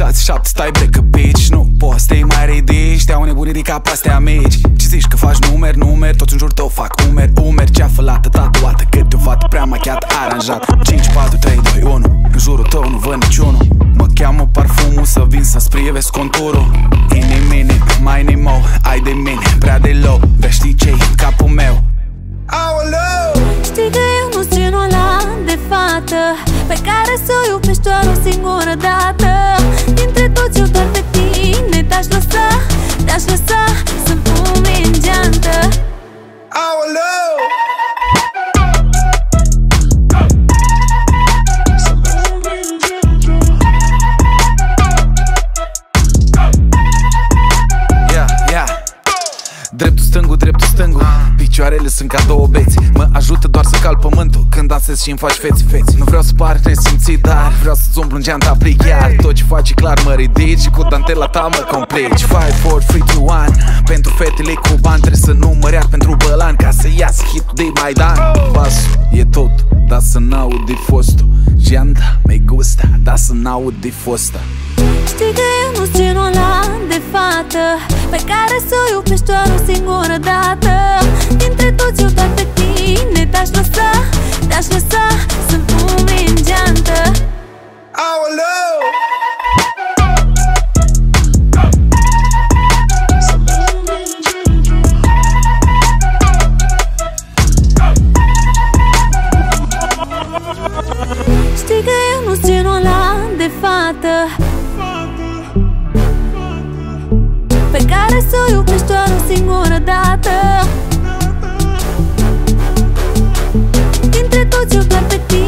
6-7, stai break a bitch. Nu poți să-i mai ridici, te-au nebunit din cap astea mici. Ce zici că faci numeri, toți în jur tău fac umeri. Cea fălată, tatuată, câte o fată prea machiată, aranjat 5, 4, 3, 2, 1. În jurul tău nu văd niciunul. Mă cheamă parfumul să vin să-ți privesc conturul. Inimini, mai nimo, ai de mine, prea de low. Dar știi ce-i în capul meu? Aoleu! Știi că eu nu-s genul ăla de fată pe care să o iubești doar o singură dată. Dintre toți eu doar pe tine te-aș lăsa să-mi umbi în geantă. Aoleu! Dreptul stângul, picioarele sunt ca două beți. Mă ajută doar să calc pământul când dansez și-mi faci feți. Nu vreau să par nesimțit, dar vreau să-ți umblu în geanta plic. Iar tot ce faci e clar mă ridici și cu dantela ta mă complici. 5, 4, 3, 2, 1. Pentru fetele cu bani trebuie să număr iar pentru bălan, ca să iasă hitul de Maidan. Pasul e tot, dar să n-aud de fostul. Geanta me gusta, dar să n-aud de fosta. Știi că eu nu-s genul ăla de fată pe care să o iubești doar o singură dată. Dintre toți eu doar pe tine te-aș lăsa să-mi umbi în geantă. Aoleu! Știi că eu nu-s genul ăla de fată pe care să o iubești doar o singură dată. Dintre toți eu doar pe tine